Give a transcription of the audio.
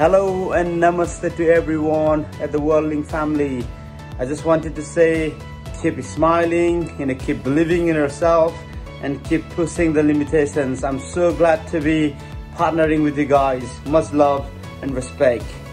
Hello and namaste to everyone at the WorldLink family. I just wanted to say, keep smiling, keep believing in yourself and keep pushing the limitations. I'm so glad to be partnering with you guys. Much love and respect.